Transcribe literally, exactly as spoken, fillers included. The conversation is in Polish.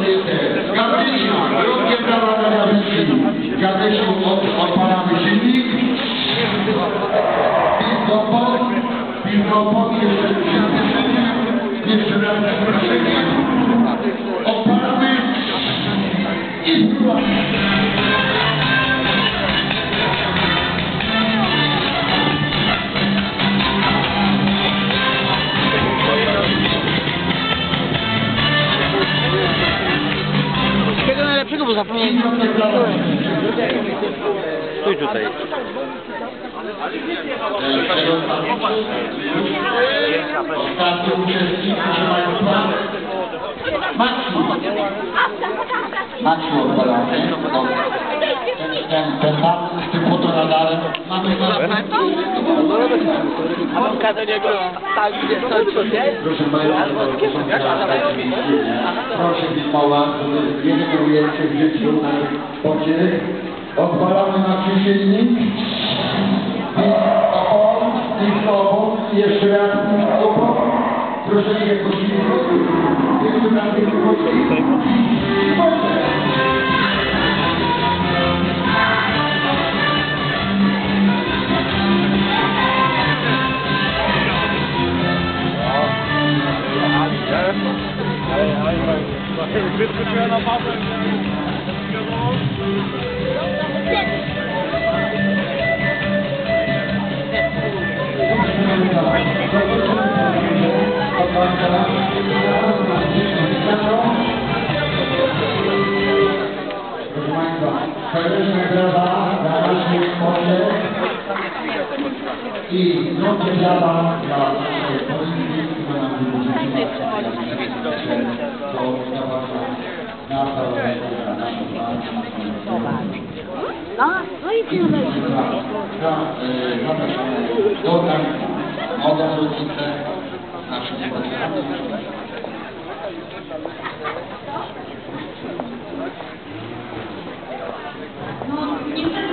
kobietę. Gadysiu, krótkie prawa dla Gadysiu. Gadysiu, odpalamy silnik. Pilkopon, Pilkopon, jeszcze przyspieszenie. Jeszcze raz przyspieszenie. Odpalamy i spróbujemy. Czego najlepszego, bo zapomniałem. Stój tutaj. Ostatni uczestnik, proszę Państwa. Maksiu. Maksiu odpalamy. Ten, ten pan z tym fotoradarem. Mamy na... A mam do niego tak, gdzie to co jest? Proszę Państwa, to są proszę filmować, nie generujecie w życiu na spocie. Odpalamy nasz silnik. Opon, opon, jeszcze raz opon. Proszę nie prosimy. Jeszcze raz nie prosimy. Wyskoczyła na bazę, Proszę Państwa, serdeczna brawa dla naszej szkoły i drogie brawa dla naszej policji, która nam wyrzuciła do zabawa na całe No, no i tyle. Zapraszamy do tam młodą rodzicę naszych spotkaniach. No, nie